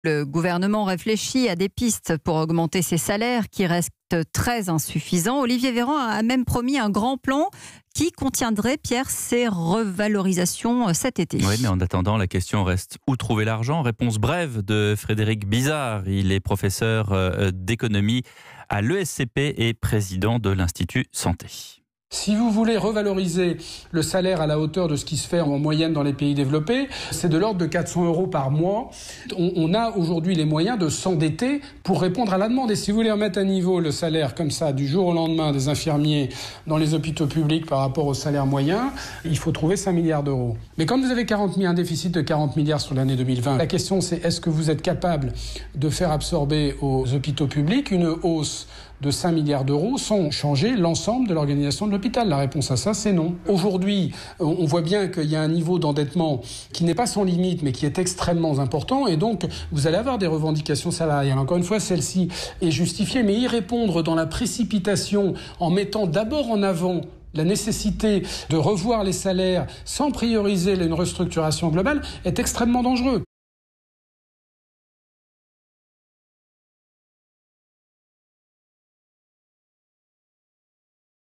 Le gouvernement réfléchit à des pistes pour augmenter ces salaires qui restent très insuffisants. Olivier Véran a même promis un grand plan qui contiendrait, Pierre, ces revalorisations cet été. Oui, mais en attendant, la question reste où trouver l'argent ? Réponse brève de Frédéric Bizard. Il est professeur d'économie à l'ESCP et président de l'Institut Santé. Si vous voulez revaloriser le salaire à la hauteur de ce qui se fait en moyenne dans les pays développés, c'est de l'ordre de 400 € par mois. On a aujourd'hui les moyens de s'endetter pour répondre à la demande. Et si vous voulez remettre à niveau le salaire comme ça, du jour au lendemain des infirmiers dans les hôpitaux publics par rapport au salaire moyen, il faut trouver 5 milliards d'euros. Mais quand vous avez un déficit de 40 milliards sur l'année 2020, la question c'est est-ce que vous êtes capable de faire absorber aux hôpitaux publics une hausse de 5 milliards d'euros sans changer l'ensemble de l'organisation de l'hôpital? La réponse à ça, c'est non. Aujourd'hui, on voit bien qu'il y a un niveau d'endettement qui n'est pas sans limite, mais qui est extrêmement important. Et donc, vous allez avoir des revendications salariales. Encore une fois, celle-ci est justifiée, mais y répondre dans la précipitation, en mettant d'abord en avant la nécessité de revoir les salaires sans prioriser une restructuration globale est extrêmement dangereux.